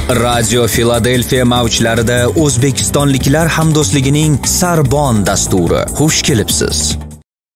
Radio Filadelfiya mavjlarida O'zbekistonliklar hamdo'stligining Sarbon dasturi. Xush kelibsiz.